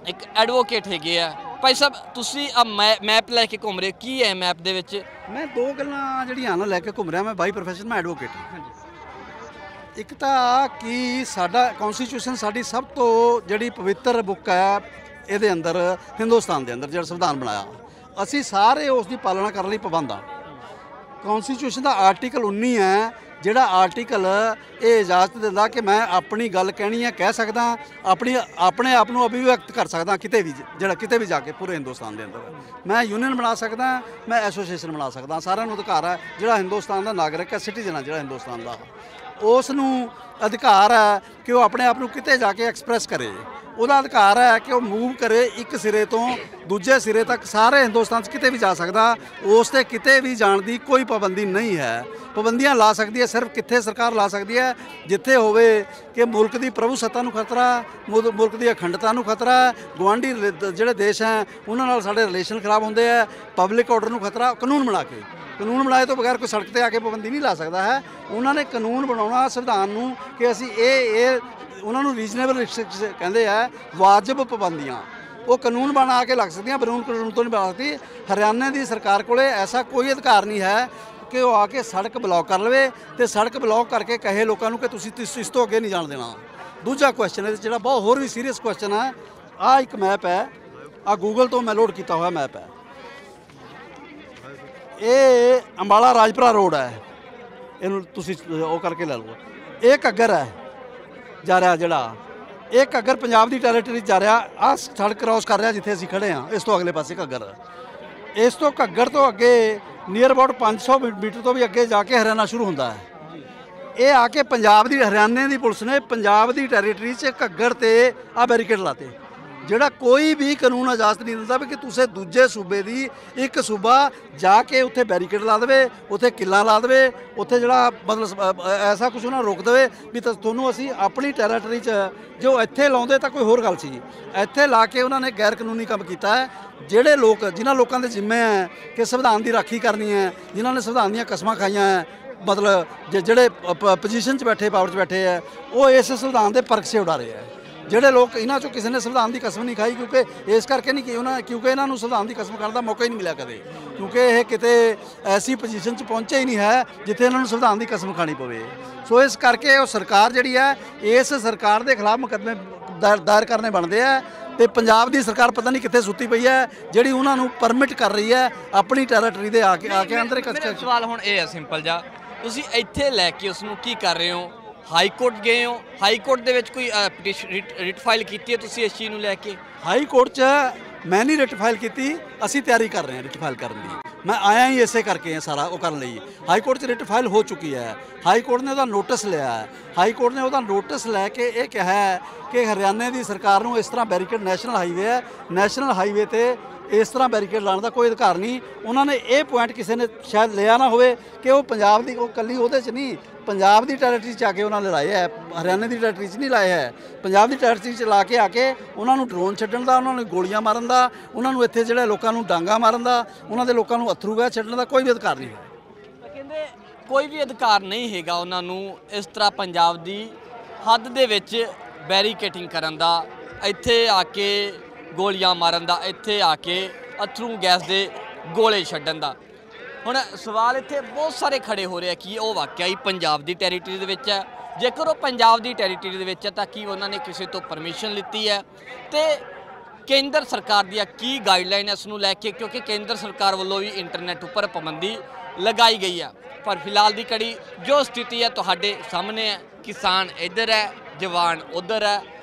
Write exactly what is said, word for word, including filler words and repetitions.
एक एडवोकेट हैगे आ भाई साहब तुसी आ मैप लैके घूम रहे की है मैप दे विच? मैं दो गल्लां ਜਿਹੜੀਆਂ ना लैके घूम रहा मैं बाई प्रोफैशन मैं एडवोकेट हाँ एक तो कि साडा कॉन्स्टिट्यूशन साडी सब तो जिहड़ी पवित्र बुक है ਇਹਦੇ अंदर हिंदुस्तान के अंदर जो संविधान बनाया असी सारे उसकी पालना करने ਲਈ पाबंद हाँ। कॉन्स्टिट्यूशन का आर्टिकल उन्नी है ਜਿਹੜਾ आर्टिकल ये इजाजत दिंदा कि मैं अपनी गल कहनी है कह सकदा अपनी अपने आप को अभिव्यक्त कर सकदा किते भी ਜਿਹੜਾ किते भी जाके पूरे हिंदुस्तान के अंदर मैं यूनियन बना सकदा मैं एसोसीएशन बना सकदा सारिਆਂ ਨੂੰ अधिकार है ਜਿਹੜਾ हिंदुस्तान का नागरिक है सिटीजन है ਜਿਹੜਾ हिंदुस्तान का उस अधिकार है कि वह अपने आप को किते जाके एक्सप्रैस करे ਉਹਦਾ अधिकार है कि वह मूव करे एक सिरे तो दूजे सिरे तक सारे हिंदुस्तान किते भी जा सकता उस ते किते भी जाने की कोई पाबंदी नहीं है। पाबंदियां ला सकती है सिर्फ कित्थे सरकार ला सकती है जिथे होवे कि मुल्क की प्रभु सत्ता नूं खतरा मुल्क की अखंडता नूं खतरा गुआढ़ी जिहड़े देश हैं उन्हां नाल साडे रिलेशन खराब होंदे है पब्लिक ऑर्डर नूं खतरा कानून बना के कानून बनाए तो बगैर कोई सड़क पर आके पाबंदी नहीं ला सकता है। उन्होंने कानून बनाना संविधान नूं कि असी ये ये उन्होंने रीजनेबल रिस्ट्रिक्शन कहते हैं वाजिब पाबंदियां वो कानून बना के लग सकती कानून कानून तो नहीं बना सकती। हरियाणा की सरकार को ऐसा कोई अधिकार नहीं है कि वह आके सड़क ब्लॉक कर लवे तो सड़क ब्लॉक करके कहे लोगों को कि तुसीं इस तो अगे नहीं जान देना। दूजा क्वेश्चन है जो बहुत होर भी सीरीयस क्वेश्चन है आ एक मैप है आ गूगल तो मैं लोड किया हुआ मैप है ये अंबाला राजपुरा रोड है इनू तुसीं वो करके ले लो ये घग्गर है जा रहा जड़ा एक घग्गर पंजाब की टैरेटरी जा रहा आ सड़क क्रॉस कर रहा जिथे असीं खड़े हाँ इस तो अगले पासे घग्गर इस तो घग्गर तो अगे नीयर अबाउट पाँच सौ मीटर तो भी अगे जाके हरियाणा शुरू होंदा है। ये आके पंजाब की हरियाणे की पुलिस ने पंजाब की टैरेटरी से घग्गर ते आ बैरीकेड लाते ਜਿਹੜਾ कोई भी कानून इजाजत नहीं दिंदा भी कि तुसे दूजे सूबे की एक सूबा जाके उत्थे बैरीकेड ला दे उत्थे किला ला दे उत्थे जड़ा मतलब ऐसा कुछ उन्हें रोक दे भी तुहानूं असीं अपनी टैरेटरी च जो इत्थे लाउंदे तां कोई होर गल सी इत्थे ला के उन्होंने गैर कानूनी काम किया है। ਜਿਹੜੇ लोग जिन्हां लोगों के जिम्मे है कि संविधान की राखी करनी है जिन्होंने संविधान दी कसमां खाइयां है मतलब ਜਿਹੜੇ पोजीशन च बैठे पावर च बैठे है वो इस संविधान के परख से उड़ा रहे हैं। ਜਿਹੜੇ लोग इन्हों चो किसी ने संविधान की कसम नहीं खाई क्योंकि इस करके नहीं कि उन्होंने क्योंकि इन्हों संविधान की कसम खाने का मौका ही नहीं मिला कदे क्योंकि यह किते ऐसी पोजीशन च पहुँचे ही नहीं है जिथे इन्होंने संविधान की कसम खानी पवे। सो इस करके वो सरकार जी है इस सरकार के खिलाफ मुकदमे दायर दायर करने बनते हैं तो पंजाब की सरकार पता नहीं कितने सुती पई है जी उन्होंने परमिट कर रही है अपनी टैरेटरी दे आके आके अंदर। मेरा सवाल हुण ये है सिंपल जा तुसीं इत्थे लैके उसनूं की कर रहे हो हाई कोर्ट गए हो हाई कोर्ट दे विच कोई रिट रिट फाइल की है तुसीं इस चीज़ नूं लैके? हाई कोर्ट च मैं नहीं रिट फाइल की असी तैयारी कर रहे हैं रिट फाइल करने की मैं आया ही इसे करके सारा वो करने लई हाई कोर्ट च रिट फाइल हो चुकी है। हाई कोर्ट ने वह नोटिस लिया है हाई कोर्ट ने वह नोटिस लैके ये कहा है कि हरियाणे की सरकार को इस तरह बैरीकेड नैशनल हाईवे है नैशनल हाईवे पर इस तरह बैरीकेड लाने का कोई अधिकार नहीं। उन्होंने ये पॉइंट किसी ने शायद लिया ना होवे कि वो पंजाब की कली वो नहीं पंजाब की टैरेटरी च आके उन्होंने लाए है हरियाणे की टैरेटरी च नहीं लाए है पंजाब की टैरेटरी च ला के आके उन्होंने ड्रोन छड्डण दा उन्होंने गोलियां मारन दा उन्होंने इत्थे जिहड़े लोकां नूं डांगा मारन दा उन्होंने लोकां नूं अथरू गैस छड्डण दा कोई भी अधिकार नहीं है। कहंदे कोई भी अधिकार नहीं हैगा उन्होंने इस तरह पंजाब की हद दे विच बैरीकेटिंग करन दा इत्थे आके गोलियां मारन दा इत्थे आके अथरू गैस दे गोले छड्डण दा। हुण सवाल इत्थे बहुत सारे खड़े हो रहे हैं कि वह वाकई ही पंजाब की टैरेटरी दे विच है जेकर वो पंजाब की टैरेटरी दे विच है तां कि उन्होंने किसी तो परमिशन लीती है तो केंद्र सरकार दी की गाइडलाइन है इसनूं लैके क्योंकि केंद्र सरकार वालों भी इंटरनेट उपर पाबंदी लगाई गई है। पर फिलहाल की कड़ी जो स्थिति है तुहाडे सामने है किसान इधर है जवान उधर है।